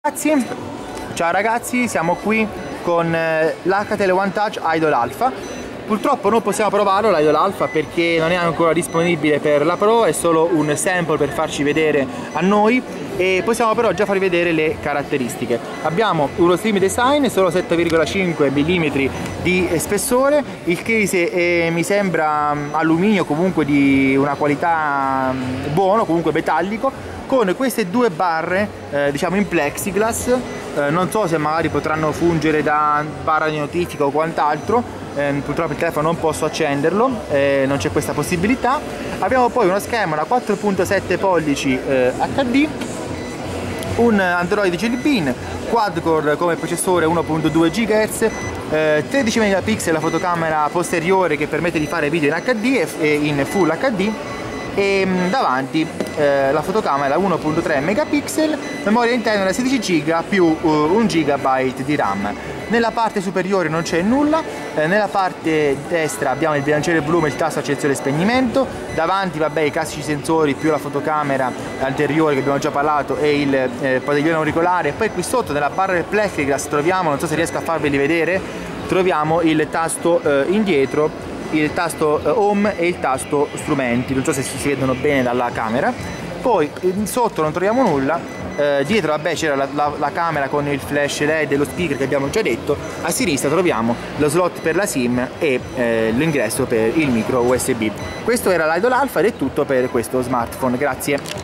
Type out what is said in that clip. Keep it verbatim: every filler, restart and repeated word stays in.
Ragazzi, ciao ragazzi, siamo qui con eh, l'Alcatel One Touch Idol Alpha. Purtroppo non possiamo provarlo l'Idol Alpha perché non è ancora disponibile per la Pro, è solo un sample per farci vedere a noi, e possiamo però già farvi vedere le caratteristiche. Abbiamo uno slim design, solo sette virgola cinque millimetri di spessore, il case è, mi sembra alluminio, comunque di una qualità buona, comunque metallico, con queste due barre eh, diciamo in plexiglass. Eh, non so se magari potranno fungere da barra di notifica o quant'altro. Eh, purtroppo il telefono non posso accenderlo, eh, non c'è questa possibilità. Abbiamo poi uno schermo da quattro virgola sette pollici eh, acca di, un Android Jelly Bean, quad-core come processore uno virgola due gigahertz, eh, tredici megapixel la fotocamera posteriore che permette di fare video in acca di e in Full acca di, e davanti eh, la fotocamera uno virgola tre megapixel, memoria interna da sedici giga più uh, un gigabyte di RAM. Nella parte superiore non c'è nulla, eh, nella parte destra abbiamo il bilanciere volume e il tasto accensione e spegnimento, davanti vabbè i classici sensori più la fotocamera anteriore che abbiamo già parlato e il eh, padiglione auricolare. Poi qui sotto nella barra del plexiglass troviamo, non so se riesco a farveli vedere, troviamo il tasto eh, indietro, il tasto home e il tasto strumenti, non so se si vedono bene dalla camera. Poi sotto non troviamo nulla, eh, dietro vabbè c'era la, la, la camera con il flash led e lo speaker che abbiamo già detto, a sinistra troviamo lo slot per la SIM e eh, l'ingresso per il micro U S B. Questo era l'Idol Alpha ed è tutto per questo smartphone, grazie.